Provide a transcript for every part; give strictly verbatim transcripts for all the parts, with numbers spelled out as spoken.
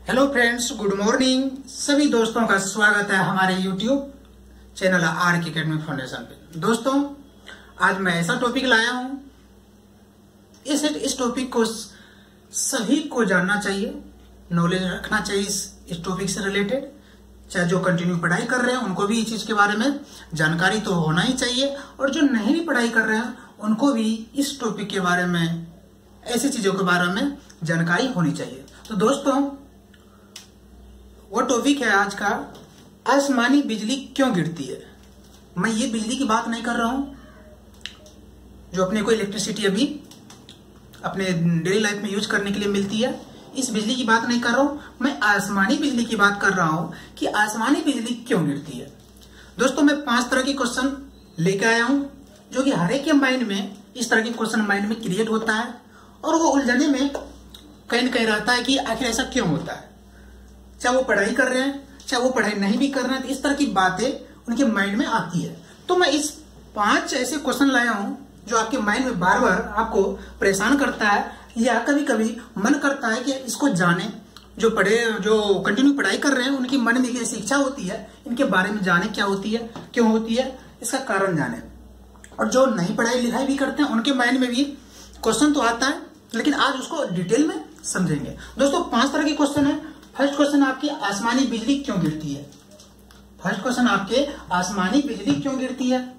Hello friends, good morning. सभी दोस्तों का स्वागत है हमारे YouTube channel R K academy foundation पे। दोस्तों, आज मैं ऐसा टॉपिक लाया हूं, इस इस टॉपिक को सभी को जानना चाहिए, नॉलेज रखना चाहिए इस, इस टॉपिक से रिलेटेड। चाहे जो कंटिन्यू पढ़ाई कर रहे हैं उनको भी इस चीज के बारे में जानकारी तो होना ही चाहिए, और जो नहीं भी पढ़ाई कर रहे हैं उनको भी इस टॉपिक के बारे में, ऐसी चीजों के बारे में जानकारी होनी चाहिए। तो दोस्तों, वो टॉपिक है आज का, आसमानी बिजली क्यों गिरती है। मैं ये बिजली की बात नहीं कर रहा हूं जो अपने को इलेक्ट्रिसिटी अभी अपने डेली लाइफ में यूज करने के लिए मिलती है, इस बिजली की बात नहीं कर रहा हूं। मैं आसमानी बिजली की बात कर रहा हूं कि आसमानी बिजली क्यों गिरती है। दोस्तों, मैं पांच तरह के क्वेश्चन लेके आया हूं जो कि हर एक के माइंड में, इस तरह के क्वेश्चन माइंड में क्रिएट होता है और वो उलझने में कहीं न कहीं रहता है कि आखिर ऐसा क्यों होता है। चाहे वो पढ़ाई कर रहे हैं, चाहे वो पढ़ाई नहीं भी कर रहे हैं, तो इस तरह की बातें उनके माइंड में आती है। तो मैं इस पांच ऐसे क्वेश्चन लाया हूं जो आपके माइंड में बार बार आपको परेशान करता है, या कभी कभी मन करता है कि इसको जाने। जो पढ़े जो कंटिन्यू पढ़ाई कर रहे हैं उनकी मन में ऐसी इच्छा होती है इनके बारे में जाने, क्या होती है, क्यों होती है, इसका कारण जाने। और जो नहीं पढ़ाई लिखाई भी करते हैं उनके माइंड में भी क्वेश्चन तो आता है, लेकिन आज उसको डिटेल में समझेंगे। दोस्तों, पांच तरह के क्वेश्चन है। फर्स्ट क्वेश्चन आपकी, आसमानी बिजली क्यों गिरती है। फर्स्ट क्वेश्चन आपके, आसमानी बिजली क्यों गिरती है।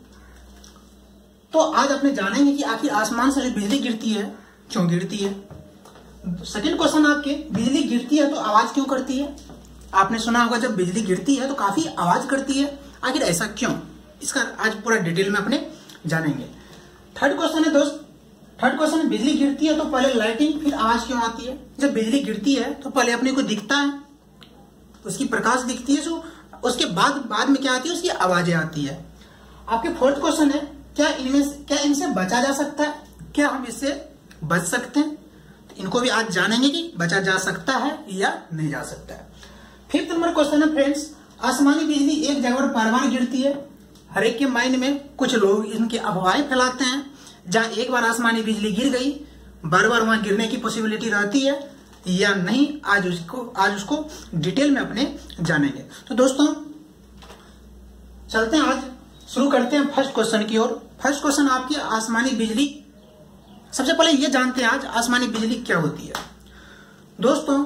तो आज आपने जानेंगे कि आखिर आसमान से जो बिजली गिरती है क्यों गिरती है। सेकंड क्वेश्चन आपके, बिजली गिरती है तो आवाज क्यों करती है। आपने सुना होगा जब बिजली गिरती है तो काफी आवाज करती है, आखिर ऐसा क्यों, इसका आज पूरा डिटेल में अपने जानेंगे। थर्ड क्वेश्चन है दोस्त, थर्ड क्वेश्चन, बिजली गिरती है तो पहले लाइटिंग फिर आवाज क्यों आती है। जब बिजली गिरती है तो पहले अपने को दिखता है, उसकी प्रकाश दिखती है, जो उसके बाद बाद में क्या आती है, उसकी आवाजें आती है। आपके फोर्थ क्वेश्चन है, क्या इनमें क्या इनसे बचा जा सकता है, क्या हम इससे बच सकते हैं। तो इनको भी आज जानेंगे कि बचा जा सकता है या नहीं जा सकता है। फिफ्थ नंबर क्वेश्चन है फ्रेंड्स, आसमानी बिजली एक जगह पर बार बार गिरती है। हर एक के माइंड में कुछ लोग इनकी अफवाहें फैलाते हैं, जहां एक बार आसमानी बिजली गिर गई बार बार वहां गिरने की पॉसिबिलिटी रहती है या नहीं, आज उसको आज उसको डिटेल में अपने जानेंगे। तो दोस्तों, चलते हैं, आज शुरू करते हैं फर्स्ट क्वेश्चन की ओर। फर्स्ट क्वेश्चन आपकी, आसमानी बिजली। सबसे पहले ये जानते हैं आज आसमानी बिजली क्या होती है। दोस्तों,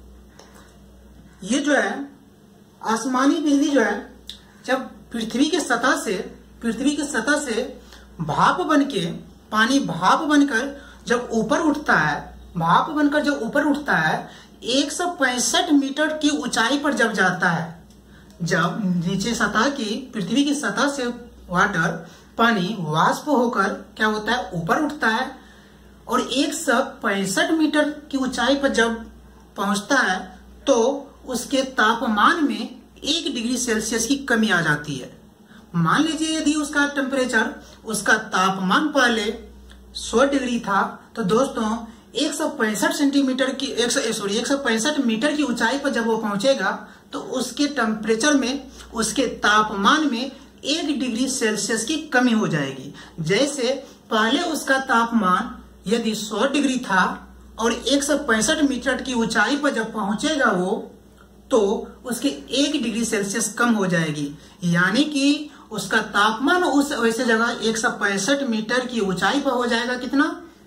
ये जो है आसमानी बिजली जो है, जब पृथ्वी के सतह से पृथ्वी के सतह से भाप बनके, पानी भाप बनकर जब ऊपर उठता है, भाप बनकर जब ऊपर उठता है, एक सौ पैंसठ मीटर की ऊंचाई पर जब जाता है, जब नीचे सतह की, पृथ्वी की सतह से वाटर, पानी वाष्प होकर क्या होता है, ऊपर उठता है, और एक सौ पैंसठ मीटर की ऊंचाई पर जब पहुंचता है तो उसके तापमान में एक डिग्री सेल्सियस की कमी आ जाती है। मान लीजिए यदि उसका टेम्परेचर, उसका तापमान पहले सौ डिग्री था, तो दोस्तों एक सौ पैंसठ सेंटीमीटर की एक सौ सॉरी एक सौ पैंसठ मीटर की ऊंचाई पर जब वो पहुंचेगा तो उसके टेम्परेचर में, उसके तापमान में एक डिग्री सेल्सियस की कमी हो जाएगी। जैसे पहले उसका तापमान यदि सौ डिग्री था और एक सौ पैंसठ मीटर की ऊंचाई पर जब पहुंचेगा वो, तो उसके एक डिग्री सेल्सियस कम हो जाएगी, यानी कि उसका तापमान उस वैसे जगह एक सौ पैंसठ मीटर की ऊंचाई पर हो जाएगा कितना,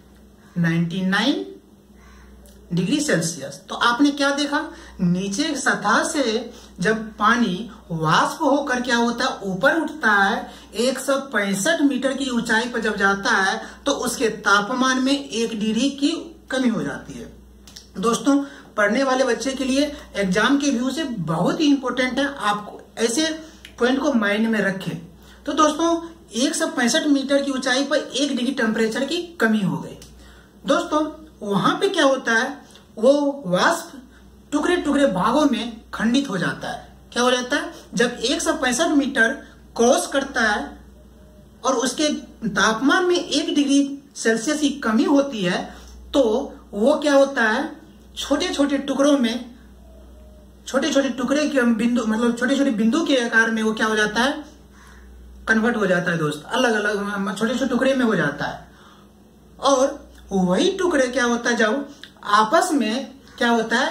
निन्यानवे डिग्री सेल्सियस। तो आपने क्या देखा, नीचे सतह से जब पानी वाष्प होकर क्या होता है, ऊपर उठता है, एक सौ पैंसठ मीटर की ऊंचाई पर जब जाता है तो उसके तापमान में एक डिग्री की कमी हो जाती है। दोस्तों, पढ़ने वाले बच्चे के लिए एग्जाम के व्यू से बहुत ही इंपॉर्टेंट है, आपको ऐसे पॉइंट को माइंड में रखें। तो दोस्तों, एक सौ पैंसठ मीटर की ऊंचाई पर एक डिग्री टेम्परेचर की कमी हो गई। दोस्तों, वहां पे क्या होता है, वो वाष्प टुकड़े टुकड़े भागों में खंडित हो जाता है। क्या हो जाता है, जब एक सौ पैंसठ मीटर क्रॉस करता है और उसके तापमान में एक डिग्री सेल्सियस की कमी होती है, तो वो क्या होता है, छोटे छोटे टुकड़ों में, छोटे छोटे टुकड़े के बिंदु, मतलब छोटे छोटे बिंदु के आकार में वो क्या हो जाता है, कन्वर्ट हो जाता है दोस्त, अलग अलग छोटे छोटे टुकड़े में हो जाता है। और वही टुकड़े क्या होता है, जब आपस में क्या होता है,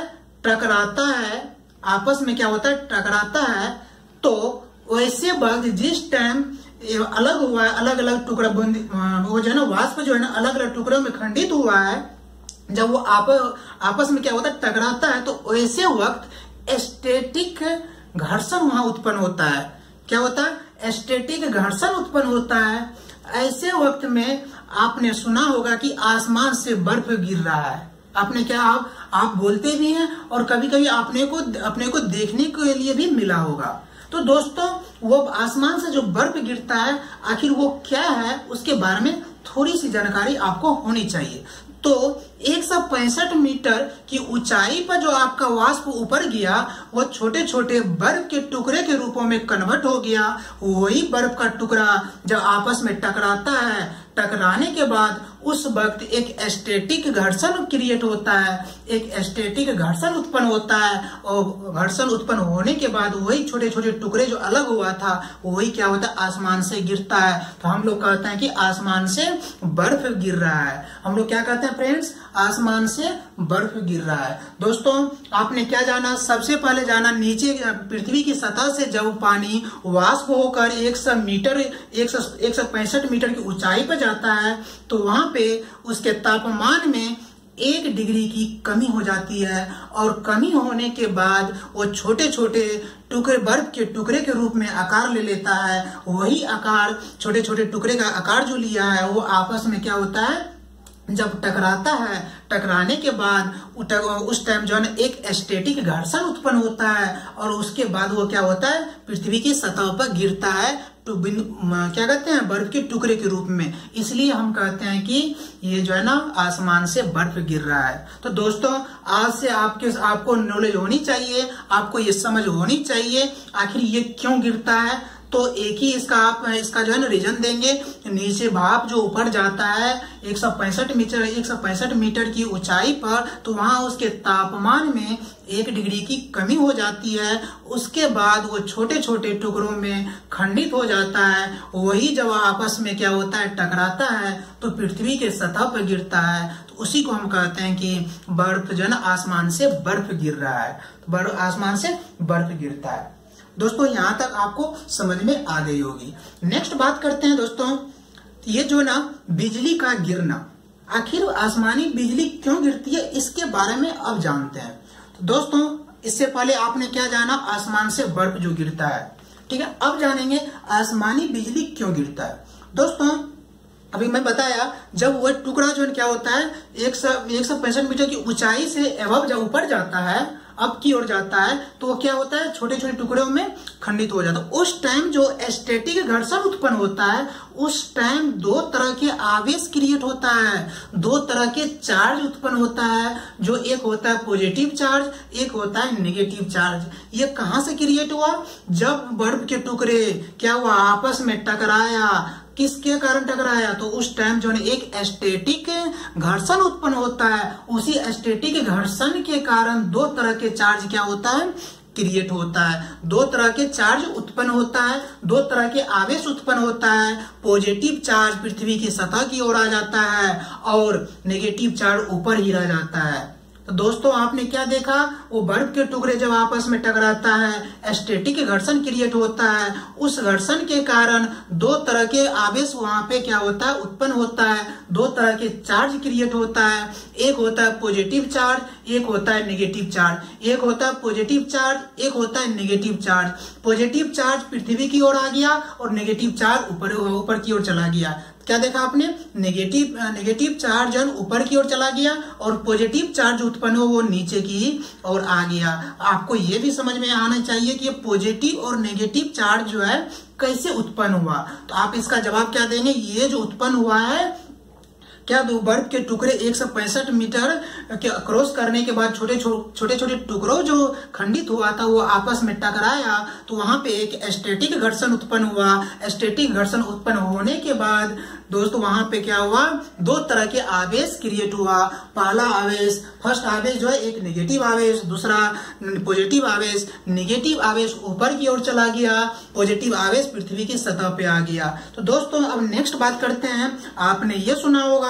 टकराता है, आपस में क्या होता है, टकराता है, तो वैसे वक्त जिस टाइम अलग हुआ है, अलग अलग टुकड़ा वो जो है ना वाष्प जो है ना अलग अलग टुकड़ों में खंडित हुआ है, जब वो आप, आपस में क्या होता है, टकराता है, तो वैसे वक्त स्टैटिक घर्षण वहां उत्पन्न होता है। क्या होता है, स्टैटिक घर्षण उत्पन्न होता है। ऐसे वक्त में आपने सुना होगा कि आसमान से बर्फ गिर रहा है। आपने क्या आप आप बोलते भी हैं और कभी कभी आपने को अपने को देखने के लिए भी मिला होगा। तो दोस्तों वो आसमान से जो बर्फ गिरता है आखिर वो क्या है, उसके बारे में थोड़ी सी जानकारी आपको होनी चाहिए। तो एक सौ पैंसठ मीटर की ऊंचाई पर जो आपका वाष्प ऊपर गया वो छोटे छोटे बर्फ के टुकड़े के रूपों में कन्वर्ट हो गया। वही बर्फ का टुकड़ा जब आपस में टकराता है, टकराने के बाद उस वक्त एक स्टैटिक घर्षण क्रिएट होता है, एक स्टैटिक घर्षण उत्पन्न होता है, और घर्षण उत्पन्न होने के बाद वही छोटे छोटे टुकड़े जो अलग हुआ था वही क्या होता है, आसमान से गिरता है। तो हम लोग कहते हैं कि आसमान से बर्फ गिर रहा है। हम लोग क्या कहते हैं फ्रेंड्स, आसमान से बर्फ गिर रहा है। दोस्तों आपने क्या जाना, सबसे पहले जाना नीचे पृथ्वी की सतह से जब पानी वाष्प होकर एक सौ मीटर एक सौ एक सौ पैंसठ मीटर की ऊंचाई पर जाता है तो वहां पे उसके तापमान में एक डिग्री की कमी हो जाती है, और कमी होने के बाद वो छोटे छोटे टुकड़े बर्फ के टुकड़े के रूप में आकार ले लेता है। वही आकार, छोटे छोटे टुकड़े का आकार जो लिया है वो आपस में क्या होता है, जब टकराता है, टकराने के बाद उस टाइम जो है एक स्टैटिक घर्षण उत्पन्न होता है, और उसके बाद वो क्या होता है, पृथ्वी की सतह पर गिरता है, तो क्या कहते हैं, बर्फ के टुकड़े के रूप में। इसलिए हम कहते हैं कि ये जो है ना आसमान से बर्फ गिर रहा है। तो दोस्तों आज से आपके आपको नॉलेज होनी चाहिए, आपको ये समझ होनी चाहिए आखिर ये क्यों गिरता है। तो एक ही इसका आप इसका जो है ना रीजन देंगे। नीचे भाप जो ऊपर जाता है एक सौ पैंसठ मीटर एक सौ पैंसठ मीटर की ऊंचाई पर, तो वहां उसके तापमान में एक डिग्री की कमी हो जाती है। उसके बाद वो छोटे छोटे टुकड़ों में खंडित हो जाता है। वही जब आपस में क्या होता है, टकराता है, तो पृथ्वी के सतह पर गिरता है। तो उसी को हम कहते हैं कि बर्फ जो है ना आसमान से बर्फ गिर रहा है। बर्फ आसमान से बर्फ गिरता है। दोस्तों यहाँ तक आपको समझ में आ गई होगी। नेक्स्ट बात करते हैं दोस्तों, ये जो ना बिजली का गिरना, आखिर आसमानी बिजली क्यों गिरती है इसके बारे में अब जानते हैं। तो दोस्तों इससे पहले आपने क्या जाना, आसमान से बर्फ जो गिरता है, ठीक है। अब जानेंगे आसमानी बिजली क्यों गिरता है। दोस्तों अभी मैं बताया जब वह टुकड़ा जो क्या होता है एक सौ एक सौ पैंसठ मीटर की ऊंचाई से एवं जब ऊपर जाता है, अब की ओर जाता है, तो वो क्या होता है, छोटे छोटे टुकड़ों में खंडित हो जाता है। उस टाइम जो स्टैटिक घर्षण उत्पन्न होता है, उस टाइम दो तरह के आवेश क्रिएट होता है, दो तरह के चार्ज उत्पन्न होता है। जो एक होता है पॉजिटिव चार्ज, एक होता है नेगेटिव चार्ज। ये कहाँ से क्रिएट हुआ, जब बर्फ के टुकड़े क्या हुआ, आपस में टकराया। किसके कारण टकराया, तो उस टाइम जो है एक स्टैटिक घर्षण उत्पन्न होता है। उसी स्टैटिक घर्षण के कारण दो तरह के चार्ज क्या होता है, क्रिएट होता है। दो तरह के चार्ज उत्पन्न होता है, दो तरह के आवेश उत्पन्न होता है। पॉजिटिव चार्ज पृथ्वी की सतह की ओर आ जाता है और नेगेटिव चार्ज ऊपर ही रह जाता है। तो दोस्तों आपने क्या देखा, वो बर्फ के टुकड़े जब आपस में टकराता है, स्टैटिक घर्षण क्रिएट होता है। उस घर्षण के कारण दो तरह के आवेश वहां पे क्या होता है, उत्पन्न होता है। दो तरह के चार्ज क्रिएट होता है, एक होता है पॉजिटिव चार्ज, एक होता है नेगेटिव चार्ज। एक होता है पॉजिटिव चार्ज, एक होता है नेगेटिव चार्ज। पॉजिटिव चार्ज पृथ्वी की ओर आ गया और नेगेटिव चार्ज ऊपर ऊपर की ओर चला गया। क्या देखा आपने, नेगेटिव नेगेटिव चार्ज ऊपर की ओर चला गया और पॉजिटिव चार्ज उत्पन्न हो वो नीचे की ओर आ गया। आपको ये भी समझ में आना चाहिए कि पॉजिटिव और नेगेटिव चार्ज जो है कैसे उत्पन्न हुआ। तो आप इसका जवाब क्या देंगे, ये जो उत्पन्न हुआ है क्या, दो बर्फ के टुकड़े एक सौ पैंसठ मीटर के क्रॉस करने के बाद छोटे छोटे छोटे टुकड़ों जो खंडित हुआ था वो आपस में टकराया, तो वहां पे एक स्टैटिक घर्षण उत्पन्न हुआ। स्टैटिक घर्षण उत्पन्न होने के बाद दोस्तों वहां पे क्या हुआ, दो तरह के आवेश क्रिएट हुआ। पहला आवेश, फर्स्ट आवेश जो है एक नेगेटिव आवेश, दूसरा पॉजिटिव आवेश। नेगेटिव आवेश ऊपर की ओर चला गया, पॉजिटिव आवेश पृथ्वी की सतह पे आ गया। तो दोस्तों अब नेक्स्ट बात करते हैं। आपने ये सुना होगा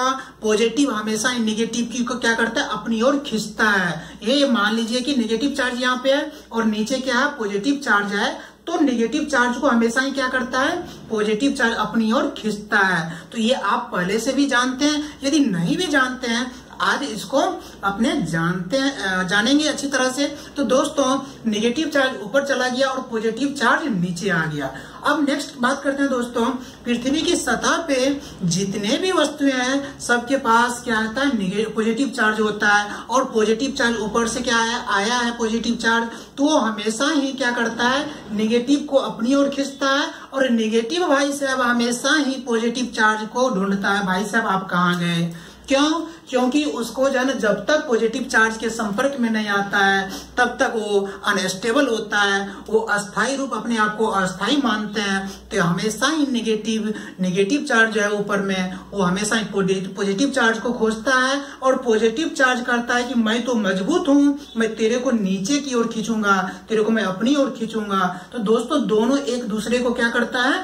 पॉजिटिव हमेशा नेगेटिव की को क्या करता है, अपनी ओर खींचता है। ये मान लीजिए कि नेगेटिव चार्ज यहाँ पे है और नीचे क्या है, पॉजिटिव चार्ज है, तो नेगेटिव चार्ज को हमेशा ही क्या करता है, पॉजिटिव चार्ज अपनी ओर खींचता है। तो ये आप पहले से भी जानते हैं, यदि नहीं भी जानते हैं आज इसको अपने जानते हैं जानेंगे अच्छी तरह से। तो दोस्तों नेगेटिव चार्ज ऊपर चला गया और पॉजिटिव चार्ज नीचे आ गया। अब नेक्स्ट बात करते हैं दोस्तों, पृथ्वी की सतह पे जितने भी वस्तुएं हैं सबके पास क्या आता है, पॉजिटिव चार्ज होता है। और पॉजिटिव चार्ज ऊपर से क्या है, आया है पॉजिटिव चार्ज, तो वो हमेशा ही क्या करता है, नेगेटिव को अपनी ओर खींचता है। और नेगेटिव भाई साहब हमेशा ही पॉजिटिव चार्ज को ढूंढता है, भाई साहब आप कहाँ गए। क्यों? क्योंकि उसको जो है जब तक पॉजिटिव चार्ज के संपर्क में नहीं आता है तब तक वो अनस्टेबल होता है, वो अस्थायी रूप अपने आप को अस्थायी मानते हैं। तो हमेशा ही नेगेटिव नेगेटिव चार्ज जो है ऊपर में वो हमेशा ही पॉजिटिव चार्ज को खोजता है और पॉजिटिव चार्ज करता है कि मैं तो मजबूत हूँ, मैं तेरे को नीचे की ओर खींचूंगा, तेरे को मैं अपनी ओर खींचूंगा। तो दोस्तों दोनों एक दूसरे को क्या करता है,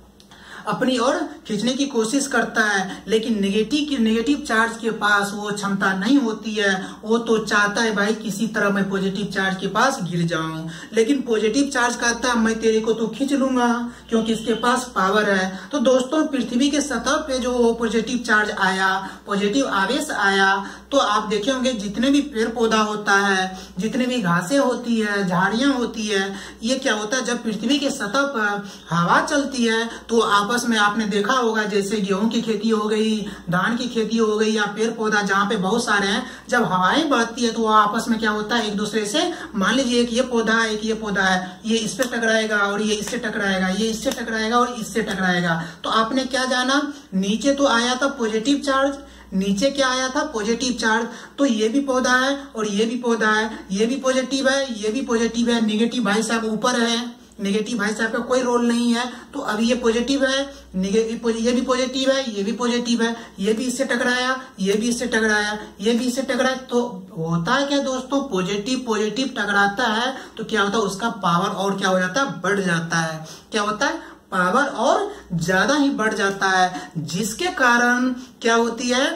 अपनी ओर खींचने की कोशिश करता है। लेकिन नेगेटिव की नेगेटिव चार्ज के पास वो क्षमता नहीं होती है, वो तो चाहता है भाई किसी तरह मैं पॉजिटिव चार्ज के पास गिर जाऊं। लेकिन पॉजिटिव चार्ज कहता है मैं तेरे को तो खींच लूंगा क्योंकि इसके पास पावर है। तो दोस्तों पृथ्वी के सतह पे जो पॉजिटिव चार्ज आया, पॉजिटिव आवेश आया, तो आप देखे होंगे जितने भी पेड़ पौधा होता है, जितने भी घासें होती है, झाड़ियां होती है, ये क्या होता है, जब पृथ्वी के सतह पर हवा चलती है तो आपस में आपने देखा होगा, जैसे गेहूं की खेती हो गई, धान की खेती हो गई या पेड़ पौधा जहाँ पे बहुत सारे हैं, जब हवाएं बहती है तो आपस में क्या होता है, एक दूसरे से, मान लीजिए एक ये पौधा है, एक ये पौधा है, ये इस पे टकराएगा और ये इससे टकराएगा, ये इससे टकराएगा और इससे टकराएगा। तो आपने क्या जाना, नीचे तो आया था पॉजिटिव चार्ज, नीचे क्या आया था, पॉजिटिव चार्ज। तो ये भी पौधा है और ये भी पौधा है, ये भी पॉजिटिव है, ये भी पॉजिटिव है, नेगेटिव भाई साहब ऊपर है, नेगेटिव भाई साहब का कोई रोल नहीं है। तो अभी ये पॉजिटिव है, नेगेटिव, ये भी पॉजिटिव है, ये भी पॉजिटिव है, ये भी इससे टकराया, ये भी इससे टकराया, ये भी इससे टकराया। तो होता है क्या दोस्तों, पॉजिटिव पॉजिटिव टकराता है तो क्या होता है, उसका पावर और क्या हो जाता है, बढ़ जाता है। क्या होता है, पावर और ज्यादा ही बढ़ जाता है, जिसके कारण क्या होती है,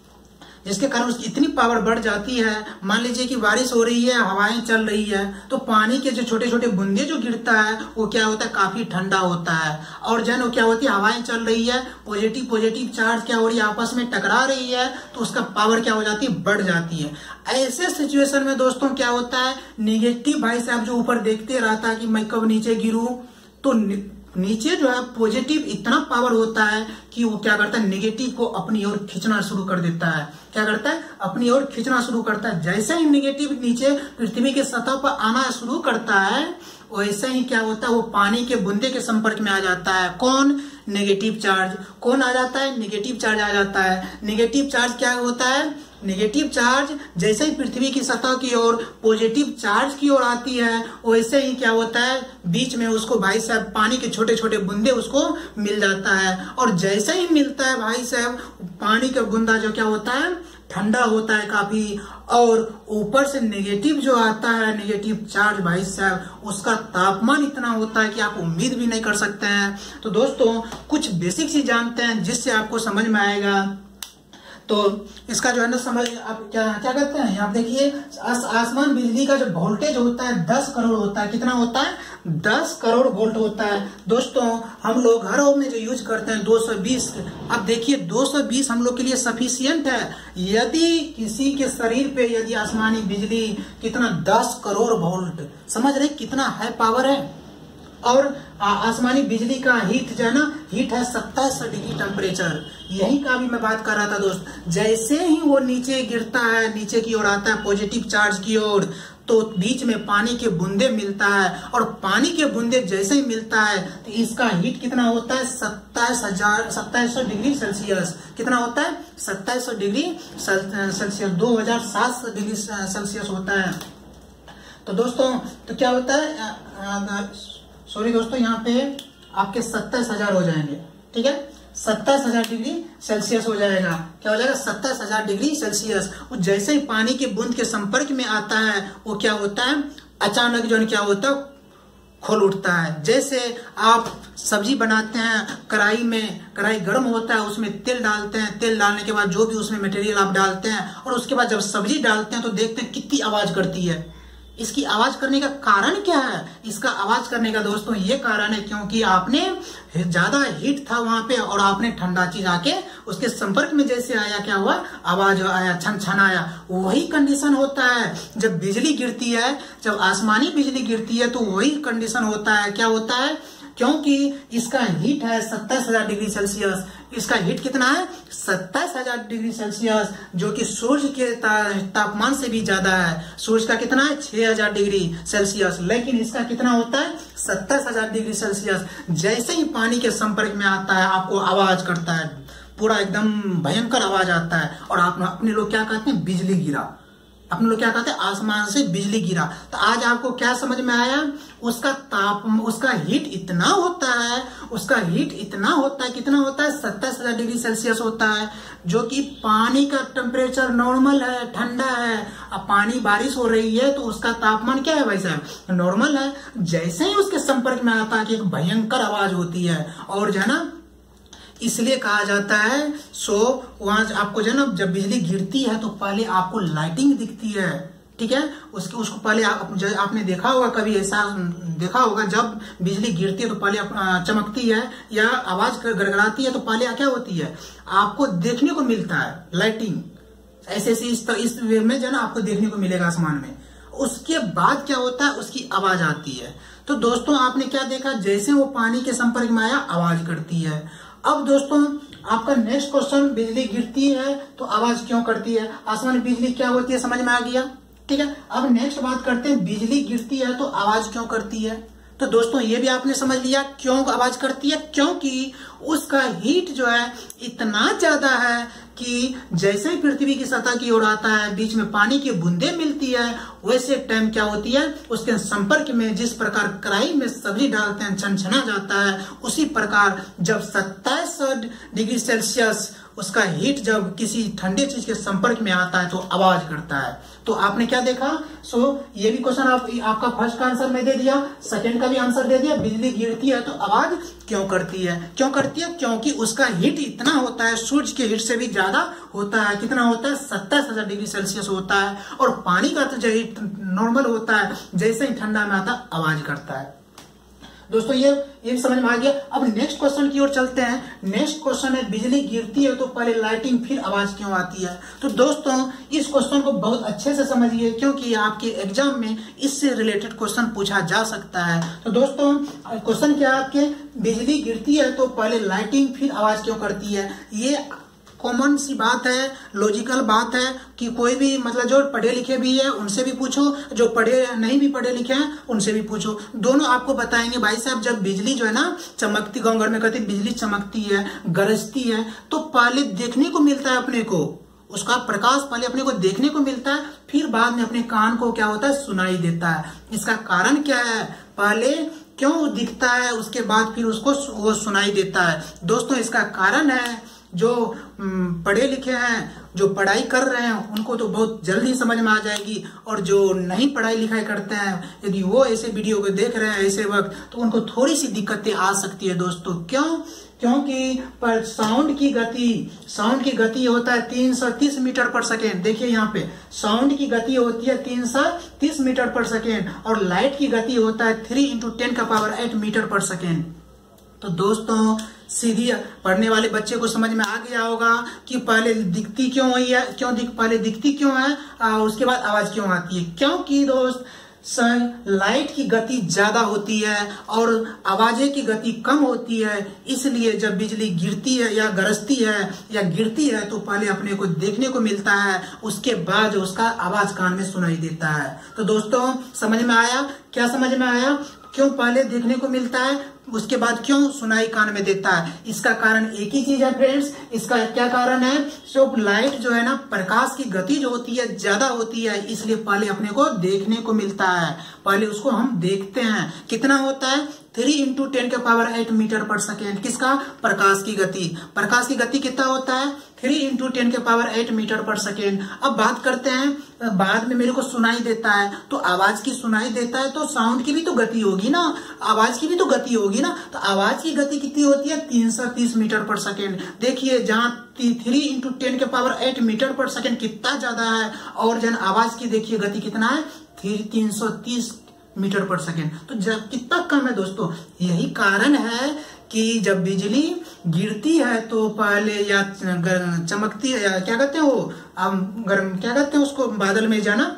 जिसके कारण उसकी इतनी पावर बढ़ जाती है। मान लीजिए कि बारिश हो रही है, हवाएं चल रही है, तो पानी के जो छोटे छोटे बूंदे जो गिरता है वो क्या होता है, काफी ठंडा होता है। और जन क्या होती है, हवाएं चल रही है, पॉजिटिव पॉजिटिव चार्ज क्या हो रही है, आपस में टकरा रही है, तो उसका पावर क्या हो जाती है, बढ़ जाती है। ऐसे सिचुएशन में दोस्तों क्या होता है, निगेटिव भाई साहब जो ऊपर देखते रहता है कि मैं कब नीचे गिरूं, तो नीचे जो है पॉजिटिव इतना पावर होता है कि वो क्या करता है, नेगेटिव को अपनी ओर खींचना शुरू कर देता है। क्या करता है, अपनी ओर खींचना शुरू करता है। जैसे ही नेगेटिव नीचे पृथ्वी के सतह पर आना शुरू करता है, वैसे ही क्या होता है, वो पानी के बूंदे के संपर्क में आ जाता है। कौन, नेगेटिव चार्ज। कौन आ जाता है, नेगेटिव चार्ज आ जाता है। नेगेटिव चार्ज क्या होता है, नेगेटिव चार्ज जैसे ही पृथ्वी की सतह की ओर पॉजिटिव चार्ज की ओर आती है, वैसे ही क्या होता है, बीच में उसको भाई साहब पानी के छोटे छोटे बूंदे उसको मिल जाता है। और जैसे ही मिलता है भाई साहब, पानी का बूंदा जो क्या होता है, ठंडा होता है काफी, और ऊपर से नेगेटिव जो आता है, नेगेटिव चार्ज भाई साहब, उसका तापमान इतना होता है कि आप उम्मीद भी नहीं कर सकते हैं। तो दोस्तों कुछ बेसिक चीज जानते हैं जिससे आपको समझ में आएगा। तो इसका जो है ना समझ, आप क्या क्या करते हैं, आप देखिए आस, आसमान बिजली का जो वोल्टेज होता है दस करोड़ होता है। कितना होता है, दस करोड़ वोल्ट होता है। दोस्तों हम लोग घरों में जो यूज करते हैं दो सौ बीस, अब देखिए दो सौ बीस हम लोग के लिए सफिशियंट है। यदि किसी के शरीर पे यदि आसमानी बिजली कितना, दस करोड़ वोल्ट, समझ रहे कितना हाई पावर है। और आसमानी बिजली का हीट जो है ना, हीट है सत्ताईस डिग्री टेम्परेचर। यही का भी मैं बात कर रहा था दोस्त, जैसे ही वो नीचे गिरता है, नीचे की ओर आता है पॉजिटिव चार्ज की ओर, तो बीच में पानी के बूंदे मिलता है, और पानी के बूंदे जैसे ही मिलता है तो इसका हीट कितना होता है, सत्ताईस हजार सत्ताईस सौ डिग्री सेल्सियस। कितना होता है, सत्ताईस सौ डिग्री सेल्सियस, दो हजार सात सौ डिग्री सेल्सियस होता है। तो दोस्तों तो क्या होता है, सॉरी दोस्तों, यहाँ पे आपके सत्ताईस हजार हो जाएंगे, ठीक है, सत्ताईस हजार डिग्री सेल्सियस हो जाएगा। क्या हो जाएगा, सत्ताईस हजार डिग्री सेल्सियस। वो जैसे ही पानी के बूंद के संपर्क में आता है, वो क्या होता है, अचानक जो क्या होता है, खोल उठता है। जैसे आप सब्जी बनाते हैं, कढ़ाई में कढ़ाई गर्म होता है, उसमें तेल डालते हैं, तेल डालने के बाद जो भी उसमें मटेरियल आप डालते हैं और उसके बाद जब सब्जी डालते हैं तो देखते हैं कितनी आवाज करती है। इसकी आवाज करने का कारण क्या है? इसका आवाज करने का दोस्तों ये कारण है क्योंकि आपने ज्यादा हीट था वहां पे और आपने ठंडा चीज आके उसके संपर्क में जैसे आया, क्या हुआ, आवाज आया, छन छन आया। वही कंडीशन होता है जब बिजली गिरती है, जब आसमानी बिजली गिरती है तो वही कंडीशन होता है। क्या होता है? क्योंकि इसका हीट है सत्ताईस हजार डिग्री सेल्सियस। इसका हीट कितना है? सत्ताईस हजार डिग्री सेल्सियस, जो कि सूर्य के तापमान से भी ज्यादा है। सूर्य का कितना है? छह हजार डिग्री सेल्सियस, लेकिन इसका कितना होता है? सत्ताईस हजार डिग्री सेल्सियस। जैसे ही पानी के संपर्क में आता है आपको आवाज करता है, पूरा एकदम भयंकर आवाज आता है और आप अपने लोग क्या कहते हैं? बिजली गिरा। अपने लोग क्या कहते हैं? आसमान से बिजली गिरा। तो आज आपको क्या समझ में आया? उसका ताप उसका हीट इतना होता है, उसका हीट इतना होता है, कितना होता है? सत्ताईस हजार डिग्री सेल्सियस होता है, जो कि पानी का टेम्परेचर नॉर्मल है, ठंडा है। अब पानी बारिश हो रही है तो उसका तापमान क्या है भाई साहब? नॉर्मल है। जैसे ही उसके संपर्क में आता है कि एक भयंकर आवाज होती है। और जो है ना, इसलिए कहा जाता है, सो वहां आपको जो है ना, जब बिजली गिरती है तो पहले आपको लाइटिंग दिखती है, ठीक है। उसके उसको पहले आप, आपने देखा होगा, कभी ऐसा देखा होगा, जब बिजली गिरती है तो पहले चमकती है या आवाज गड़गड़ाती है तो पहले क्या होती है? आपको देखने को मिलता है लाइटिंग। ऐसे ऐसे इस, इस वे में जो है ना आपको देखने को मिलेगा आसमान में। उसके बाद क्या होता है? उसकी आवाज आती है। तो दोस्तों आपने क्या देखा? जैसे वो पानी के संपर्क में आया आवाज करती है। अब दोस्तों आपका नेक्स्ट क्वेश्चन, बिजली गिरती है तो आवाज क्यों करती है? आसमान में बिजली क्या होती है, समझ में आ गया, ठीक है। अब नेक्स्ट बात करते हैं, बिजली गिरती है तो आवाज क्यों करती है। तो दोस्तों ये भी आपने समझ लिया क्यों आवाज करती है, क्योंकि उसका हीट जो है इतना ज्यादा है कि जैसे ही पृथ्वी की सतह की ओर आता है, बीच में पानी की बूंदे मिलती है, वैसे टाइम क्या होती है? उसके संपर्क में जिस प्रकार कढ़ाई में सब्जी डालते हैं छनछना जाता है, उसी प्रकार जब सत्ताईस डिग्री सेल्सियस उसका हीट जब किसी ठंडे चीज के संपर्क में आता है तो आवाज करता है। तो आपने क्या देखा? सो ये भी क्वेश्चन आप, आपका फर्स्ट का आंसर मैं दे दिया, सेकंड का भी आंसर दे दिया। बिजली गिरती है तो आवाज क्यों करती है? क्यों करती है? क्योंकि उसका हीट इतना होता है, सूर्य के हीट से भी ज्यादा होता है। कितना होता है? सत्ताईस हजार डिग्री सेल्सियस होता है। और पानी का तो जो हीट नॉर्मल होता है, जैसे ही ठंडा में आता आवाज करता है। दोस्तों ये ये भी समझ में आ गया। अब नेक्स्ट क्वेश्चन की ओर चलते हैं। नेक्स्ट क्वेश्चन है, बिजली गिरती है तो पहले लाइटिंग फिर आवाज क्यों आती है। तो दोस्तों इस क्वेश्चन को बहुत अच्छे से समझिए, क्योंकि आपके एग्जाम में इससे रिलेटेड क्वेश्चन पूछा जा सकता है। तो दोस्तों क्वेश्चन क्या है आपके, बिजली गिरती है तो पहले लाइटिंग फिर आवाज क्यों करती है। ये कॉमन सी बात है, लॉजिकल बात है कि कोई भी मतलब जो पढ़े लिखे भी है उनसे भी पूछो, जो पढ़े नहीं भी पढ़े लिखे हैं उनसे भी पूछो, दोनों आपको बताएंगे भाई साहब जब बिजली जो है ना चमकती, गाँव घर में कहते हैं बिजली चमकती है, गरजती है, तो पहले देखने को मिलता है अपने को, उसका प्रकाश पहले अपने को देखने को मिलता है, फिर बाद में अपने कान को क्या होता है, सुनाई देता है। इसका कारण क्या है? पहले क्यों दिखता है, उसके बाद फिर उसको वो सुनाई देता है। दोस्तों इसका कारण है, जो पढ़े लिखे हैं, जो पढ़ाई कर रहे हैं, उनको तो बहुत जल्दी समझ में आ जाएगी, और जो नहीं पढ़ाई लिखाई करते हैं, यदि वो ऐसे वीडियो को देख रहे हैं ऐसे वक्त, तो उनको थोड़ी सी दिक्कतें आ सकती है दोस्तों। क्यों? क्योंकि पर साउंड की गति साउंड की गति होता है तीन सौ तीस मीटर पर सेकेंड। देखिए यहाँ पे साउंड की गति होती है तीन सौ तीस मीटर पर सेकेंड, और लाइट की गति होता है थ्री इंटू टेन का power eight metre per second. तो दोस्तों सीधी पढ़ने वाले बच्चे को समझ में आ गया होगा कि पहले दिखती क्यों हुई है, क्यों दिख पहले दिखती क्यों है, आ, उसके बाद आवाज क्यों आती है। क्योंकि दोस्त लाइट की गति ज्यादा होती है और आवाजें की गति कम होती है, इसलिए जब बिजली गिरती है या गरजती है या गिरती है तो पहले अपने को देखने को मिलता है, उसके बाद उसका आवाज कान में सुनाई देता है। तो दोस्तों समझ में आया? क्या समझ में आया? क्यों पहले देखने को मिलता है? उसके बाद क्यों सुनाई कान में देता है? इसका कारण एक ही चीज है फ्रेंड्स। इसका क्या कारण है? जो लाइट जो है ना, प्रकाश की गति जो होती है ज्यादा होती है, इसलिए पहले अपने को देखने को मिलता है, पहले उसको हम देखते हैं। कितना होता है? थ्री इंटू टेन के power eight metre per second. किसका? प्रकाश की गति। प्रकाश की गति कितना होता है? थ्री इंटू टेन के power eight metre per second. अब बात करते हैं, बाद में मेरे को सुनाई देता है, तो आवाज की सुनाई देता है तो साउंड की भी तो गति होगी ना, आवाज की भी तो गति होगी ना। तो आवाज की गति कितनी होती है? तीन सौ तीस मीटर पर सेकेंड। देखिए जहां थ्री इंटू टेन के power eight metre per second कितना ज्यादा है, और जन आवाज की देखिए गति कितना है? तीन सौ तीस मीटर पर सेकेंड। तो जब कितना कम है दोस्तों। यही कारण है कि जब बिजली गिरती है तो पहले या चमकती है, या क्या कहते हैं वो, गर्म क्या कहते हैं उसको, बादल में जाना,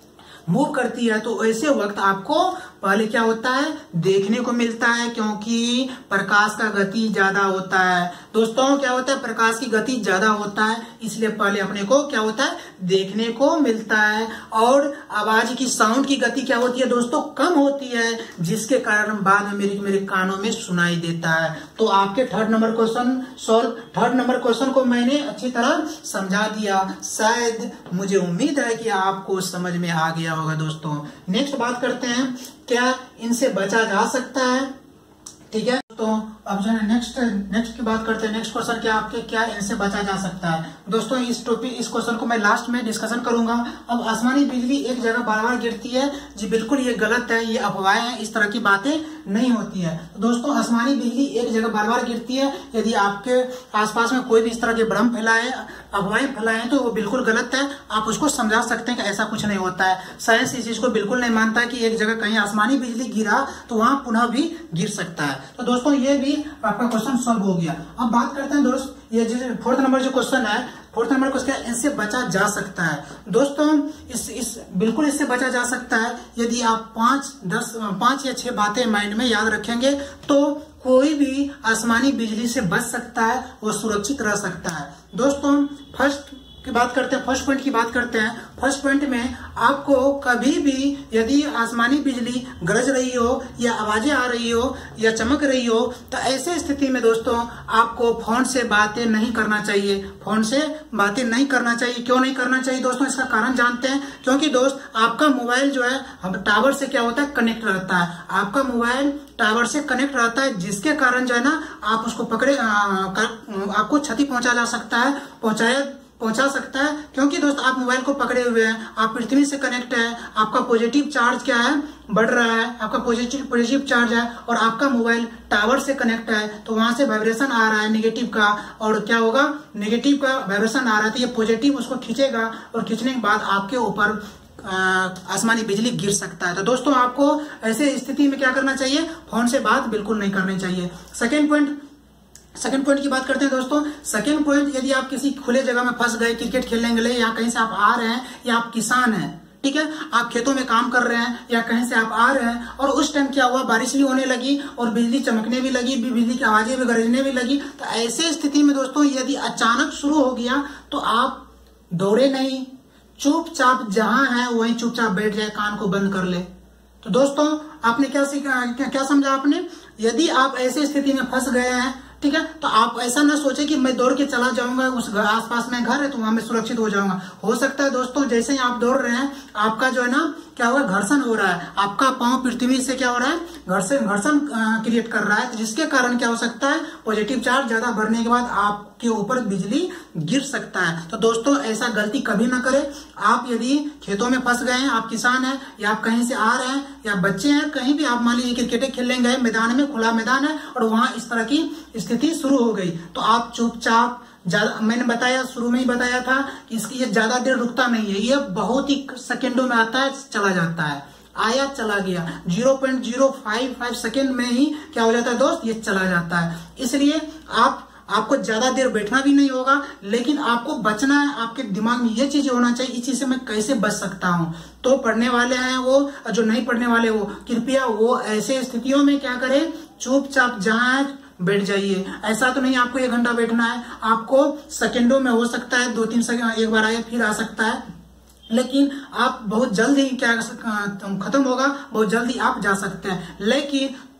मूव करती है, तो ऐसे वक्त आपको पहले क्या होता है? देखने को मिलता है, क्योंकि प्रकाश का गति ज्यादा होता है। दोस्तों क्या होता है? प्रकाश की गति ज्यादा होता है, इसलिए पहले अपने को क्या होता है? देखने को मिलता है। और आवाज की, साउंड की गति क्या होती है दोस्तों? कम होती है, जिसके कारण बाद में मेरे मेरे कानों में सुनाई देता है। तो आपके third number question solve, third number question को मैंने अच्छी तरह समझा दिया। शायद मुझे उम्मीद है कि आपको समझ में आ गया होगा दोस्तों। नेक्स्ट बात करते हैं, क्या इनसे बचा जा सकता है? ठीक है, तो अब जो है नेक्स्ट नेक्स्ट की बात करते हैं। नेक्स्ट क्वेश्चन क्या आपके, क्या इनसे बचा जा सकता है? दोस्तों इस टॉपिक इस क्वेश्चन को मैं लास्ट में डिस्कशन करूंगा। अब आसमानी बिजली एक जगह बार बार गिरती है जी, बिल्कुल ये गलत है, ये अफवाहें हैं, इस तरह की बातें नहीं होती है। तो दोस्तों आसमानी बिजली एक जगह बार बार गिरती है। यदि आपके आसपास में कोई भी इस तरह के भ्रम फैलाए, अफवाहें फैलाए, तो वो बिल्कुल गलत है। आप उसको समझा सकते हैं कि ऐसा कुछ नहीं होता है। साइंस इस चीज को बिल्कुल नहीं मानता है कि एक जगह कहीं आसमानी बिजली गिरा तो वहां पुनः भी गिर सकता है। तो दोस्तों ये भी आपका क्वेश्चन सॉल्व हो गया। अब बात करते हैं दोस्त, ये जो फोर्थ नंबर जो क्वेश्चन है, फोर्थ नंबर क्वेश्चन, इनसे बचा जा सकता है। दोस्तों इस इस बिल्कुल इससे बचा जा सकता है, यदि आप पांच दस पांच या छह बातें माइंड में याद रखेंगे तो कोई भी आसमानी बिजली से बच सकता है, वो सुरक्षित रह सकता है। दोस्तों फर्स्ट की बात करते हैं, फर्स्ट पॉइंट की बात करते हैं। फर्स्ट पॉइंट में आपको कभी भी यदि आसमानी बिजली गरज रही हो, या आवाजें आ रही हो, या चमक रही हो, तो ऐसे स्थिति में दोस्तों आपको फोन से बातें नहीं करना चाहिए। फोन से बातें नहीं करना चाहिए। क्यों नहीं करना चाहिए दोस्तों? इसका कारण जानते हैं। क्योंकि दोस्त आपका मोबाइल जो है हम टावर से क्या होता है? कनेक्ट रहता है। आपका मोबाइल टावर से कनेक्ट रहता है, जिसके कारण जो है ना आप उसको पकड़े, आ, कर, आपको क्षति पहुंचा जा सकता है, पहुंचाया पहुंचा सकता है। क्योंकि दोस्त आप मोबाइल को पकड़े हुए हैं, आप पृथ्वी से कनेक्ट है, आपका पॉजिटिव चार्ज क्या है? बढ़ रहा है, आपका पॉजिटिव पॉजिटिव चार्ज है, और आपका मोबाइल टावर से कनेक्ट है, तो वहां से वाइब्रेशन आ रहा है नेगेटिव का, और क्या होगा? नेगेटिव का वाइब्रेशन आ रहा है, तो ये पॉजिटिव उसको खींचेगा, और खींचने के बाद आपके ऊपर आसमानी बिजली गिर सकता है। तो दोस्तों आपको ऐसे स्थिति में क्या करना चाहिए? फोन से बात बिल्कुल नहीं करनी चाहिए। सेकेंड पॉइंट सेकंड पॉइंट की बात करते हैं दोस्तों। सेकंड पॉइंट, यदि आप किसी खुले जगह में फंस गए, क्रिकेट खेलने के लिए, या कहीं से आप आ रहे हैं, या आप किसान हैं, ठीक है, आप खेतों में काम कर रहे हैं, या कहीं से आप आ रहे हैं, और उस टाइम क्या हुआ? बारिश भी होने लगी, और बिजली चमकने भी लगी, बिजली की आवाजें भी गरजने भी लगी। तो ऐसे स्थिति में दोस्तों यदि अचानक शुरू हो गया तो आप दौड़े नहीं, चुपचाप जहां है वहीं चुपचाप बैठ जाए, कान को बंद कर ले। तो दोस्तों आपने क्या सीखा, क्या, क्या समझा आपने? यदि आप ऐसी स्थिति में फंस गए हैं, ठीक है, तो आप ऐसा ना सोचे कि मैं दौड़ के चला जाऊंगा, उस घर आसपास में घर है तो वहां मैं सुरक्षित हो जाऊंगा। हो सकता है दोस्तों जैसे ही आप दौड़ रहे हैं, आपका जो है ना क्या हुआ? घर्षण हो रहा है, आपका पांव पृथ्वी से क्या हो रहा है? घर्षण घर्षण क्रिएट कर रहा है, जिसके कारण क्या हो सकता है? पॉजिटिव चार्ज ज्यादा बढ़ने के बाद आपके ऊपर बिजली गिर सकता है। तो दोस्तों ऐसा गलती कभी ना करें। आप यदि खेतों में फंस गए हैं, आप किसान हैं, या आप कहीं से आ रहे हैं, या बच्चे हैं, कहीं भी आप मान लीजिए क्रिकेट खेलने गए मैदान में, खुला मैदान है, और वहां इस तरह की स्थिति शुरू हो गई, तो आप चुपचाप, ज्यादा मैंने बताया, शुरू में ही बताया था कि इसकी ये ज्यादा देर रुकता नहीं है, ये बहुत ही सेकेंडों में आता है, चला जाता है, आया चला गया, zero point zero five five second में ही क्या हो जाता है दोस्त? ये चला जाता है। इसलिए आप आपको ज्यादा देर बैठना भी नहीं होगा, लेकिन आपको बचना है। आपके दिमाग में ये चीजें होना चाहिए, इस चीज से मैं कैसे बच सकता हूँ। तो पढ़ने वाले हैं वो, जो नहीं पढ़ने वाले वो, कृपया वो ऐसे स्थितियों में क्या करें? चुपचाप जहां बैठ जाइए। ऐसा तो नहीं आपको एक घंटा बैठना है, आपको सेकेंडों में हो सकता है, दो तीन सेकंड एक बार आए फिर आ सकता है, लेकिन आप बहुत जल्द ही क्या खत्म होगा, बहुत जल्दी आप जा सकते हैं। लेकिन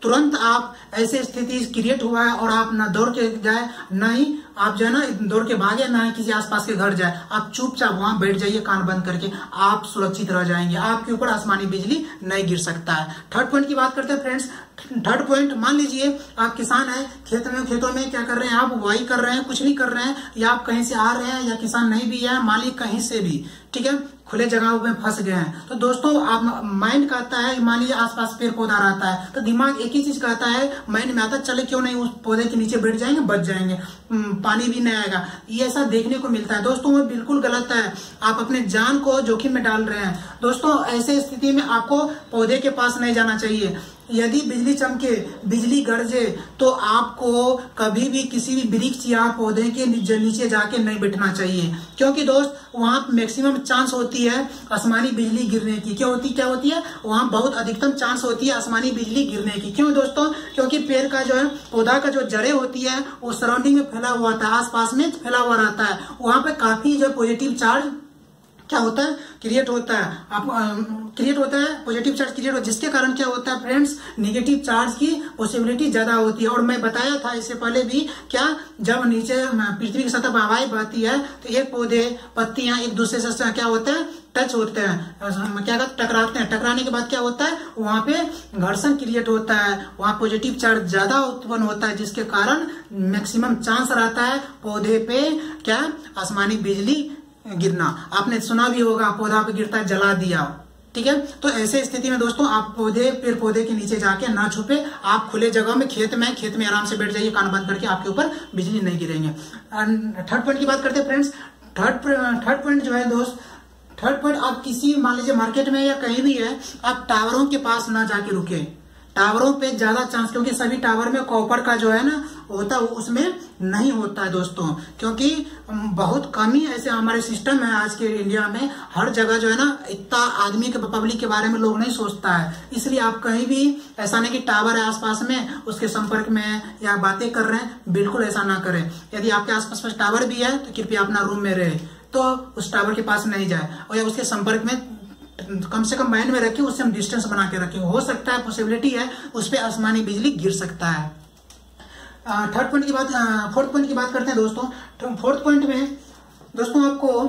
तुरंत आप ऐसे स्थिति क्रिएट हुआ है और आप ना दौड़ के जाए, ना ही आप जो है ना दौड़ के भागे, ना ही किसी आसपास के घर जाए, आप चुपचाप वहां बैठ जाइए कान बंद करके, आप सुरक्षित रह जाएंगे, आपके ऊपर आसमानी बिजली नहीं गिर सकता है। थर्ड पॉइंट की बात करते हैं फ्रेंड्स। थर्ड पॉइंट, मान लीजिए आप किसान हैं, खेत में खेतों में क्या कर रहे हैं, आप बुआई कर रहे हैं, कुछ भी कर रहे हैं, या आप कहीं से आ रहे हैं, या किसान नहीं भी है, मालिक कहीं से भी, ठीक है, खुले जगहों में फंस गए हैं, तो दोस्तों आप माइंड कहता है, मान लीजिए आसपास पेड़ पौधा रहता है तो दिमाग एक ही चीज कहता है, माइंड में आता है चले क्यों नहीं उस पौधे के नीचे बैठ जाएंगे, बच जाएंगे, पानी भी नहीं आएगा। ये ऐसा देखने को मिलता है दोस्तों, वो बिल्कुल गलत है, आप अपने जान को जोखिम में डाल रहे हैं। दोस्तों ऐसे स्थिति में आपको पौधे के पास नहीं जाना चाहिए। यदि बिजली चमके, बिजली गरजे, तो आपको कभी भी किसी भी वृक्ष या पौधे के नीचे जाके नहीं बैठना चाहिए, क्योंकि दोस्त वहां मैक्सिमम चांस होती है आसमानी बिजली गिरने की। क्या होती क्या होती है वहां बहुत अधिकतम चांस होती है आसमानी बिजली गिरने की। क्यों दोस्तों? क्योंकि पेड़ का जो है, पौधा का जो जड़ें होती है वो सराउंडिंग में फैला हुआ था, आसपास में फैला हुआ रहता है, वहां पे काफी जो पॉजिटिव चार्ज क्या होता है, क्रिएट होता है, आप क्रिएट होता है, पॉजिटिव चार्ज क्रिएट होता है, जिसके कारण क्या होता है फ्रेंड्स, नेगेटिव चार्ज की पॉसिबिलिटी ज्यादा होती है। और मैं बताया था इससे पहले भी, क्या जब नीचे पृथ्वी की सतह पर हवाएं बहती है तो एक पौधे पत्तियां एक दूसरे से क्या होता है, टच होते हैं, क्या कहते हैं, टकराते हैं। टकराने के बाद क्या होता है, वहां पे घर्षण क्रिएट होता है, वहां पॉजिटिव चार्ज ज्यादा उत्पन्न होता है, जिसके कारण मैक्सिमम चांस रहता है पौधे पे क्या, आसमानी बिजली गिरना। आपने सुना भी होगा, पौधा पे गिरता है जला दिया, ठीक है। तो ऐसे स्थिति में दोस्तों आप पौधे पेड़ पौधे के नीचे जाके ना छुपे, आप खुले जगह में, खेत में खेत में आराम से बैठ जाइए कान बंद करके, आपके ऊपर बिजली नहीं गिरेंगे। थर्ड पॉइंट की बात करते हैं फ्रेंड्स। थर्ड थर्ड पॉइंट जो है दोस्त, थर्ड पॉइंट, आप किसी मान लीजिए मार्केट में या कहीं भी है, आप टावरों के पास ना जाके रुके। टावरों पे ज्यादा चांस, क्योंकि सभी टावर में कॉपर का जो है ना होता है, उसमें नहीं होता है दोस्तों, क्योंकि बहुत कम ही ऐसे हमारे सिस्टम है आज के इंडिया में, हर जगह जो है ना इतना आदमी के पब्लिक के बारे में लोग नहीं सोचता है। इसलिए आप कहीं भी ऐसा नहीं कि टावर है आसपास में उसके संपर्क में या बातें कर रहे हैं, बिल्कुल ऐसा ना करें। यदि आपके आसपास में टावर भी है तो कृपया अपना रूम में रहे, तो उस टावर के पास नहीं जाए, और या उसके संपर्क में कम से कम माइंड में रखे, उससे हम डिस्टेंस बना के रखें। हो सकता है, पॉसिबिलिटी है, उस पर आसमानी बिजली गिर सकता है। थर्ड पॉइंट की बात, फोर्थ पॉइंट की बात करते हैं दोस्तों। तो फोर्थ पॉइंट में दोस्तों आपको,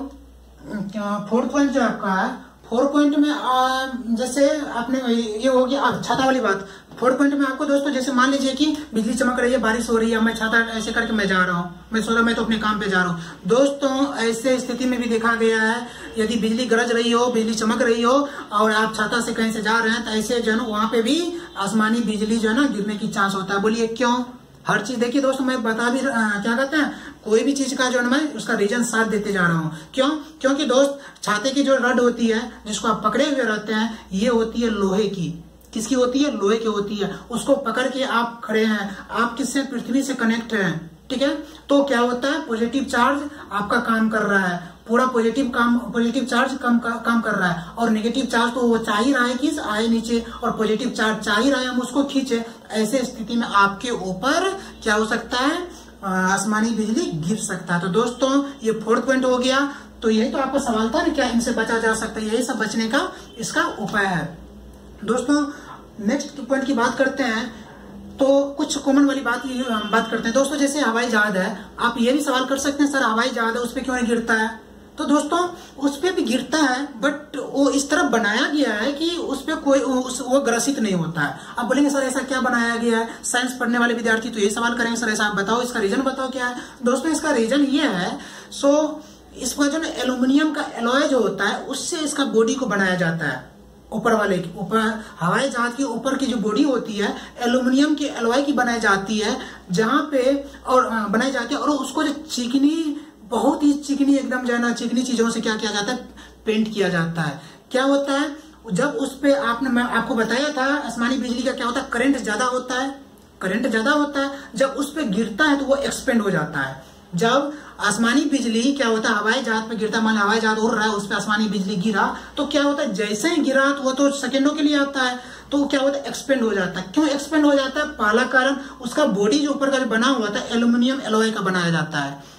फोर्थ पॉइंट जो आपका है, फोर्थ पॉइंट में आ, जैसे आपने ये हो गया छाता वाली बात। फोर्थ पॉइंट में आपको दोस्तों, जैसे मान लीजिए कि बिजली चमक रही है, बारिश हो रही है, मैं छाता ऐसे करके मैं जा रहा हूँ, मैं सोचा मैं तो अपने काम पे जा रहा हूँ। दोस्तों ऐसे स्थिति में भी देखा गया है, यदि बिजली गरज रही हो, बिजली चमक रही हो और आप छाता से कहीं से जा रहे हैं, तो ऐसे जो है ना वहां पे भी आसमानी बिजली जो है ना गिरने की चांस होता है। बोलिए क्यों? हर चीज देखिए दोस्तों, मैं बता भी आ, क्या कहते हैं, कोई भी चीज का जो है मैं उसका रीजन साथ देते जा रहा हूँ। क्यों? क्योंकि दोस्त छाते की जो रड होती है, जिसको आप पकड़े हुए रहते हैं, ये होती है लोहे की। किसकी होती है? लोहे की होती है। उसको पकड़ के आप खड़े हैं, आप किससे? पृथ्वी से कनेक्ट हैं, ठीक है। तो क्या होता है, पॉजिटिव चार्ज आपका काम कर रहा है, पूरा पॉजिटिव काम, पॉजिटिव चार्ज काम का, काम कर रहा है, और नेगेटिव चार्ज तो वो चाह ही रहा है कि आए नीचे, और पॉजिटिव चार्ज चाह ही रहा है हम उसको खींचे। ऐसे स्थिति में आपके ऊपर क्या हो सकता है, आसमानी बिजली गिर सकता है। तो दोस्तों ये फोर्थ पॉइंट हो गया। तो यही तो आपका सवाल था ना, क्या इनसे बचा जा सकता है? यही सब बचने का इसका उपाय है। दोस्तों नेक्स्ट पॉइंट की बात करते हैं, तो कुछ कॉमन वाली बात बात करते हैं दोस्तों। जैसे हवाई जहाज है, आप ये भी सवाल कर सकते हैं, सर हवाई जहाज है उस पर क्यों नहीं गिरता है? तो दोस्तों उस पर भी गिरता है, बट वो इस तरह बनाया गया है कि उस पर कोई उस, वो ग्रसित नहीं होता है। आप बोलेंगे सर ऐसा क्या बनाया गया है? साइंस पढ़ने वाले विद्यार्थी तो ये सवाल करेंगे, सर ऐसा आप बताओ, इसका रीजन बताओ क्या है। दोस्तों इसका रीजन ये है, सो इसका जो एल्यूमिनियम का एलॉय जो होता है, उससे इसका बॉडी को बनाया जाता है। ऊपर वाले की ऊपर हवाई जहाज के ऊपर की जो बॉडी होती है, एल्यूमिनियम के एलॉय की बनाई जाती है, जहां पे और बनाई जाती है, और उसको जो चिकनी, बहुत ही चिकनी एकदम जो है ना, चिकनी चीजों से क्या किया जाता है, पेंट किया जाता है। क्या होता है, जब उस पे आपने, मैं आपको बताया था आसमानी बिजली का क्या होता है, करंट ज्यादा होता है, करंट ज्यादा होता है, जब उस पे गिरता है तो वो एक्सपेंड हो जाता है। जब आसमानी बिजली क्या होता है, हवाई जहाज पे गिरता, मान हवाई जहाज उड़ रहा है, उस पे आसमानी बिजली गिरा, तो क्या होता है, जैसे ही गिरा तो वो तो सेकेंडों के लिए आता है, तो क्या होता है, एक्सपेंड हो जाता है। क्यों एक्सपेंड हो जाता है? पहला कारण, उसका बॉडी जो ऊपर का जो बना हुआ था एल्यूमिनियम एलॉय का बनाया जाता है।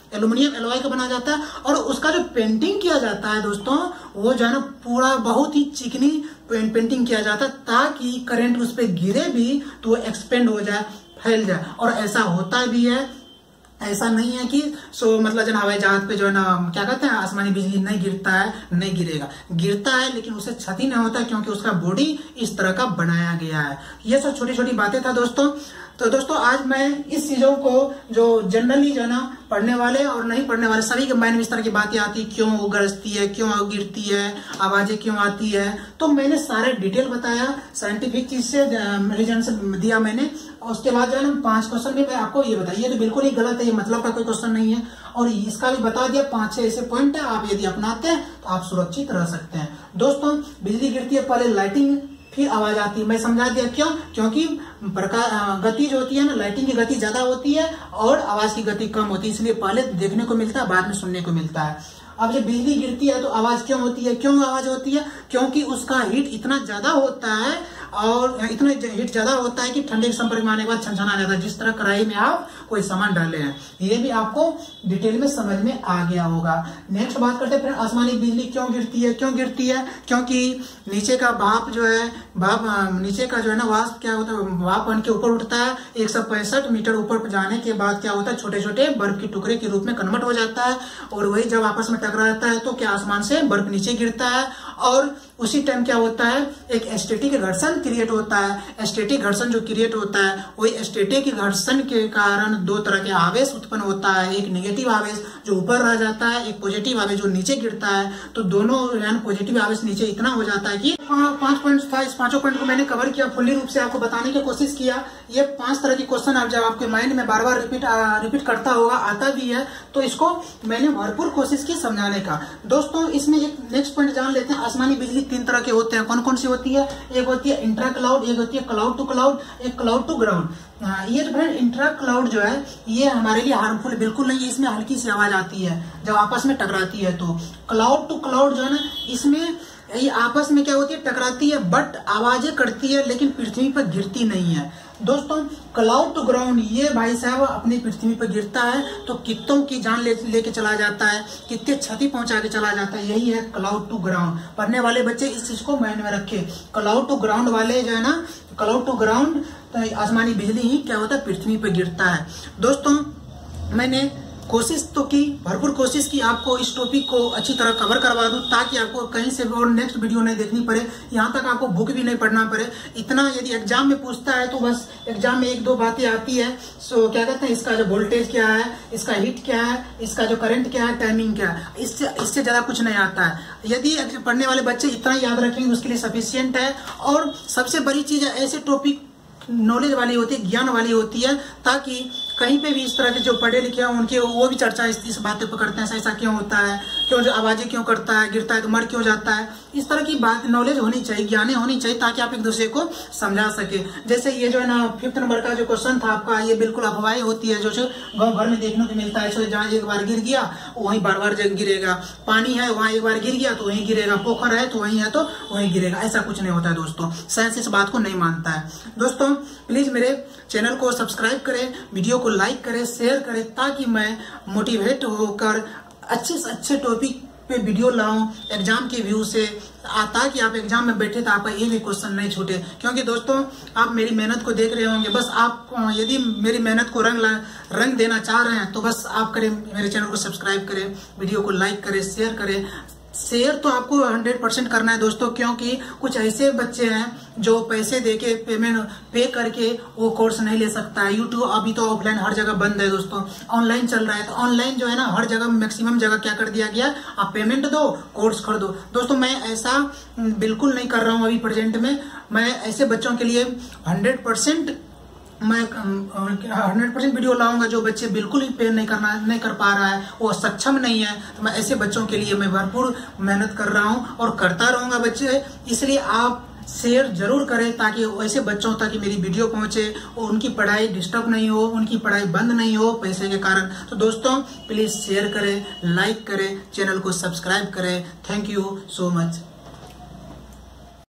एल्यूमिनियम एलॉय का बना जाता है। और उसका जो पेंटिंग किया जाता है दोस्तों, वो जो है ना पूरा बहुत ही चिकनी पेंटिंग किया जाता है, ताकि करंट उस पर गिरे भी तो वो एक्सपेंड हो जाए, फैल जाए। और ऐसा होता भी है, ऐसा नहीं है कि सो मतलब जो हवाई जहाज पे जो है ना क्या कहते हैं आसमानी बिजली नहीं गिरता है, नहीं गिरेगा, गिरता है लेकिन उसे क्षति नहीं होता, क्योंकि उसका बॉडी इस तरह का बनाया गया है। ये सब छोटी छोटी बातें था दोस्तों। तो दोस्तों आज मैं इस चीजों को जो जनरली जो है ना पढ़ने वाले और नहीं पढ़ने वाले सभी के माइंड में इस तरह की बातें आती, क्यों वो गरजती है, क्यों गिरती है, आवाजें क्यों आती है, तो मैंने सारे डिटेल बताया, साइंटिफिक चीज से रीजन से दिया मैंने। और उसके बाद जो है ना पांच क्वेश्चन में मैं आपको ये बताया, ये तो बिल्कुल ही गलत है, ये मतलब का कोई क्वेश्चन नहीं है। और इसका भी बता दिया, पांच छह ऐसे पॉइंट है, आप यदि अपनाते हैं तो आप सुरक्षित रह सकते हैं। दोस्तों बिजली गिरती है, पहले लाइटिंग फिर आवाज आती है, मैं समझा दिया क्यों, क्योंकि प्रकाश गति जो होती है ना, लाइटिंग की गति ज्यादा होती है और आवाज की गति कम होती है, इसलिए पहले देखने को मिलता है, बाद में सुनने को मिलता है। अब जब बिजली गिरती है तो आवाज क्यों होती है, क्यों आवाज होती है, क्योंकि उसका हीट इतना ज्यादा होता है और इतना हीट ज्यादा होता है कि ठंडे के संपर्क में आने के बाद छनछना जाता है, जिस तरह कढ़ाई में आप कोई सामान डाले हैं। ये भी आपको डिटेल में समझ में आ गया होगा। नेक्स्ट बात करते हैं फिर आसमानी बिजली क्यों गिरती है। क्यों गिरती है, क्योंकि नीचे का भाप जो है, भाप नीचे का जो है ना वाष्प क्या होता है, भाप बन के ऊपर उठता है, एक सौ पैंसठ मीटर ऊपर जाने के बाद क्या होता है, छोटे छोटे बर्फ के टुकड़े के रूप में कन्वर्ट हो जाता है। और वही जब आपस में टकराता है तो क्या आसमान से बर्फ नीचे गिरता है, और उसी टाइम क्या होता है, एक स्टैटिक घर्षण क्रिएट होता है। स्टैटिक घर्षण जो क्रिएट होता है, वही स्टैटिक घर्षण के कारण दो तरह के आवेश उत्पन्न होता है, एक नेगेटिव आवेश जो ऊपर रह जाता है, एक पॉजिटिव आवेश जो नीचे गिरता है। तो दोनों यानी पॉजिटिव आवेश नीचे इतना हो जाता है कि पांच पॉइंट था, इस पांचों पॉइंट को मैंने कवर किया, फुल्ली रूप से आपको बताने की कोशिश किया। ये पांच तरह की क्वेश्चन आप जब आपके माइंड में बार बार रिपीट रिपीट करता होगा, आता भी है, तो इसको मैंने भरपूर कोशिश की समझाने का। दोस्तों इसमें एक नेक्स्ट पॉइंट जान लेते हैं। आसमानी बिजली तीन तरह के होते हैं, कौन कौन सी होती है, एक होती है इंट्रा क्लाउड, एक होती है क्लाउड टू क्लाउड, एक क्लाउड टू ग्राउंड। ये जो फ्रेंड इंट्रा क्लाउड जो है ये हमारे लिए हार्मफुल बिल्कुल नहीं है, इसमें हल्की सी आवाज आती है जब आपस में टकराती है। तो क्लाउड टू क्लाउड जो है ना, इसमें ये आपस में क्या होती है, टकराती है, बट आवाजें करती है लेकिन पृथ्वी पर गिरती नहीं है। दोस्तों क्लाउड टू ग्राउंड ये भाई साहब अपनी पृथ्वी पर गिरता है तो कितनों की जान ले लेके चला जाता है, कितने क्षति पहुंचा के चला जाता है, यही है क्लाउड टू ग्राउंड। पढ़ने वाले बच्चे इस चीज को माइंड में रखे। क्लाउड टू ग्राउंड वाले जो है ना, क्लाउड टू ग्राउंड तो आसमानी बिजली ही क्या होता है, पृथ्वी पर गिरता है। दोस्तों मैंने कोशिश तो की, भरपूर कोशिश की आपको इस टॉपिक को अच्छी तरह कवर करवा दूं, ताकि आपको कहीं से और नेक्स्ट वीडियो नहीं देखनी पड़े, यहाँ तक आपको बुक भी नहीं पढ़ना पड़े। इतना यदि एग्जाम में पूछता है तो बस एग्जाम में एक दो बातें आती है, सो क्या कहते हैं, इसका जो वोल्टेज क्या है, इसका हीट क्या है, इसका जो करंट क्या है, टाइमिंग क्या है, इससे इससे ज्यादा कुछ नहीं आता है। यदि पढ़ने वाले बच्चे इतना याद रखेंगे उसके लिए सफिशियंट है। और सबसे बड़ी चीज है, ऐसे टॉपिक नॉलेज वाली होती है, ज्ञान वाली होती है, ताकि कहीं पे भी इस तरह के जो पढ़े लिखे हैं उनके वो भी चर्चा इस, इस बातें पर करते हैं, ऐसा क्यों होता है, क्यों जो आवाजें क्यों करता है, गिरता है तो मर क्यों जाता है, इस तरह की बात नॉलेज होनी चाहिए, ज्ञान होनी चाहिए, ताकि आप एक दूसरे को समझा सके। जैसे ये जो है ना फिफ्थ नंबर का जो क्वेश्चन था आपका, ये बिल्कुल अफवाहें होती है जो गाँव भर में देखने को मिलता है। जहाँ एक बार गिर गया वहीं बार बार गिरेगा, पानी है वहाँ एक बार गिर गया तो वहीं गिरेगा, पोखर है तो वहीं है तो वहीं गिरेगा, ऐसा कुछ नहीं होता है दोस्तों। साइंस इस बात को नहीं मानता है। दोस्तों प्लीज मेरे चैनल को सब्सक्राइब करें, वीडियो को लाइक करें, शेयर करें, ताकि मैं मोटिवेट होकर अच्छे से अच्छे टॉपिक पे वीडियो लाऊं एग्जाम के व्यू से, ताकि आप एग्जाम में बैठे तो आपका ये भी क्वेश्चन नहीं छूटे। क्योंकि दोस्तों आप मेरी मेहनत को देख रहे होंगे, बस आप यदि मेरी मेहनत को रंग रंग देना चाह रहे हैं तो बस आप करें, मेरे चैनल को सब्सक्राइब करें, वीडियो को लाइक करें, शेयर करें। शेयर तो आपको हंड्रेड परसेंट करना है दोस्तों, क्योंकि कुछ ऐसे बच्चे हैं जो पैसे देके पेमेंट पे करके वो कोर्स नहीं ले सकता है। यूट्यूब अभी तो ऑफलाइन हर जगह बंद है दोस्तों, ऑनलाइन चल रहा है। तो ऑनलाइन जो है ना हर जगह मैक्सिमम जगह क्या कर दिया गया, आप पेमेंट दो कोर्स खरीदो। दोस्तों मैं ऐसा बिल्कुल नहीं कर रहा हूँ अभी प्रेजेंट में। मैं ऐसे बच्चों के लिए हंड्रेड परसेंट मैं हंड्रेड परसेंट वीडियो लाऊंगा जो बच्चे बिल्कुल ही पे नहीं करना नहीं कर पा रहा है, वो सक्षम नहीं है, तो मैं ऐसे बच्चों के लिए मैं भरपूर मेहनत कर रहा हूं और करता रहूंगा बच्चे। इसलिए आप शेयर जरूर करें ताकि ऐसे बच्चों तक मेरी वीडियो पहुंचे और उनकी पढ़ाई डिस्टर्ब नहीं हो, उनकी पढ़ाई बंद नहीं हो पैसे के कारण। तो दोस्तों प्लीज शेयर करें, लाइक करें, चैनल को सब्सक्राइब करें। Thank you so much.